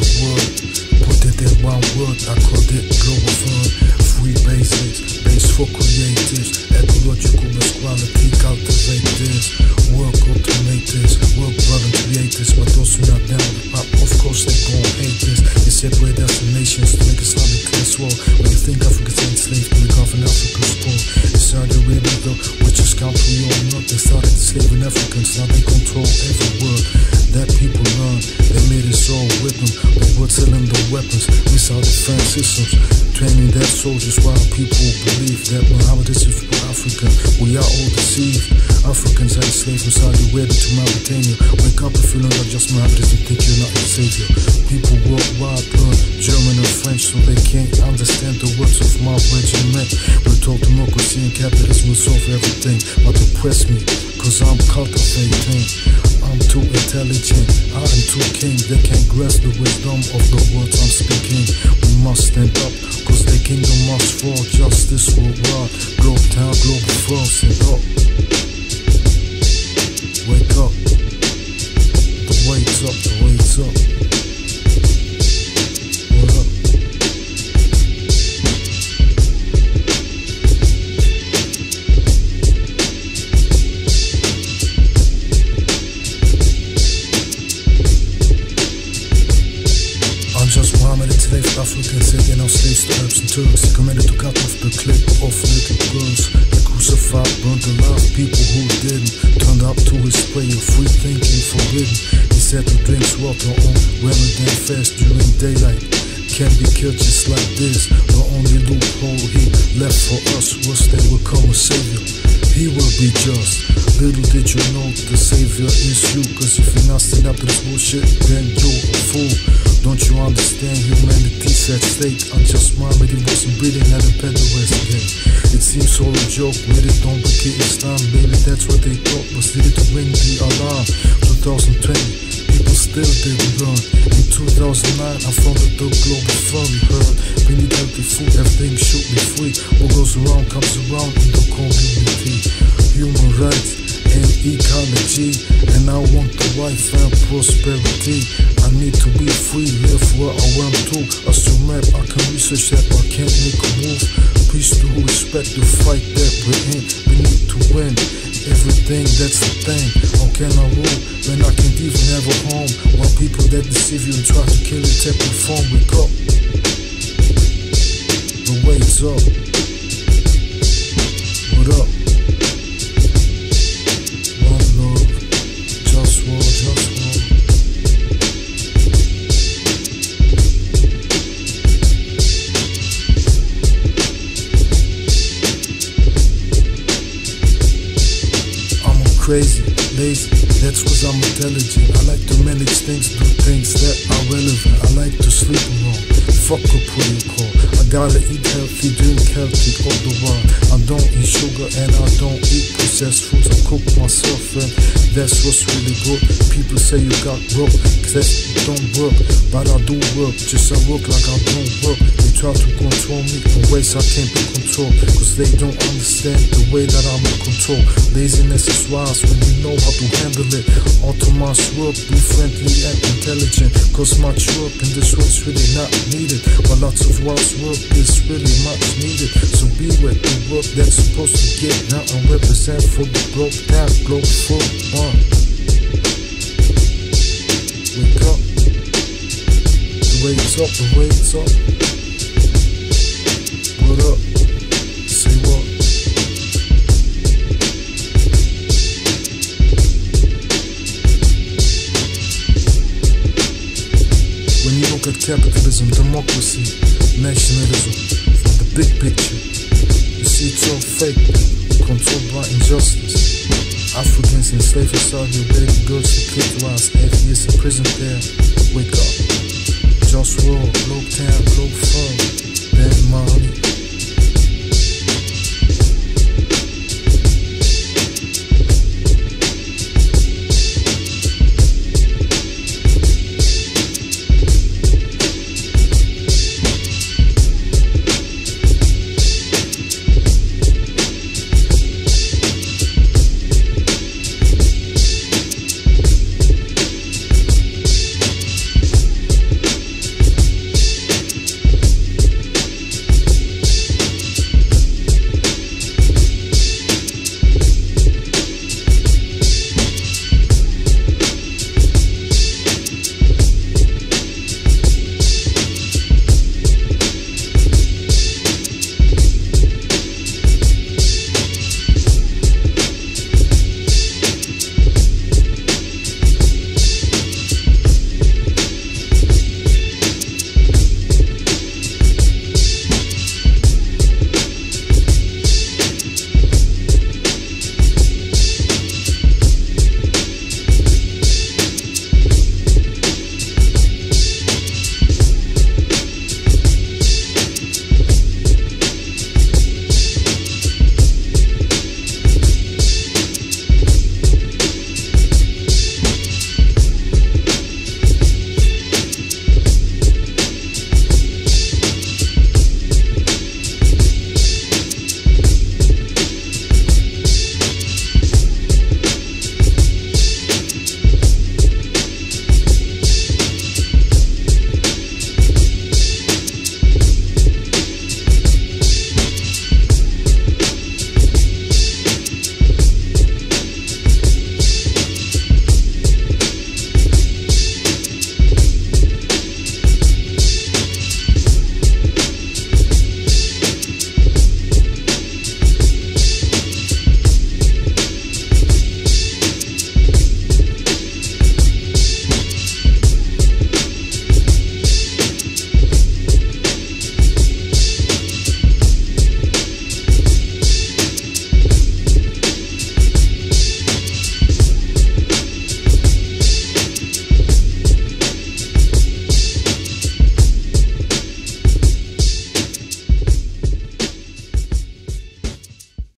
word. Put it in one word, I call it Globalfirm. Free basics, base for creatives. Ecological equality, cultivate this. Work, automatizes, work, voluntarizes. But those who not down with pop, of course they gon' hate this. They separate us from nations to make Islamic class war. When you think Africa's enslaved, we come from Africa's poor. It's Saudi Arabia though, which is country or not. They started enslaving Africans, now they control every word that people learn. They made us all with them, but we're selling the weapons. Missile defense systems, training their soldiers while people believe that Muhammadism is for Africa. We are all deceived. Africans are enslaved from Saudi Arabia to Mauritania. Wake up if you not just Muhammadism, think you're not a savior. People worldwide learn German and French so they can't understand the words of my regiment. We're told democracy and capitalism will solve everything, but oppress me, cause I'm cultivating. I'm too intelligent, I am too king. They can't grasp the wisdom of the words I'm speaking. We must stand up, cause the kingdom must fall. Justice worldwide, globe town, global firm. Stand up, wake up. The wait's up, the wait's up. What up? Enslaved Africans again, our slaves to Arabs and Turks. He committed to cut off the clip of little girls. He crucified, burned alive people who didn't. Turned up to his prayer, free thinking forbidden. He said to drink water on Ramadan fast during daylight. Can't be killed just like this. The only loophole he left for us was they will come a savior. He will be just. Little did you know the savior is you. Cause if you're not standing up to this bullshit, then you're a fool. Don't you understand humanity's at stake? Unjust Muhammad, he wasn't breathing at a pederast again. It seems all a joke, with it don't look at Islam, baby, that's what they thought was needed to ring the alarm. 2020, people still didn't learn. In 2009, I founded the Globalfirm, you heard. We need healthy food, everything should be free. What goes around comes around in the community. Human rights and ecology, and I want the life and prosperity. I need to be free, live where I want to. As to map, I can research that, but I can't make a move. Peace to respect the fight that we're in. We need to win everything, that's the thing. How can I rule when I can't even have a home? While people that deceive you and try to kill you take your phone. Wake up, the wait's up. What up? JustWar, JustWar. I'm crazy, lazy, that's cause I'm intelligent. I like to manage things, do things that are relevant. I like to sleep alone, fuck up what you call. I gotta eat healthy, drink healthy all the while. I don't eat sugar and I don't eat processed foods. I cook myself and that's what's really good. People say you got broke, cause that don't work. But I do work, just I work like I don't work. They try to control me in ways I can't be controlled, cause they don't understand the way that I'm in control. Laziness is wise when you know how to handle it. Automizes work, be friendly and intelligent. Cause much work in this world's really not needed, but lots of wise work is really much needed. So be with the work that's supposed to get down and represent for the broke down global full one. Wake up, the wait's up, the wait's up. What up? Say what? When you look at capitalism, democracy, nationalism, from the big picture, you see it's all fake, controlled by injustice. Africans enslaved in Saudi Arabia, girls declitorize, atheists imprisoned there. Wake up, JustWar, globe town, globe firm.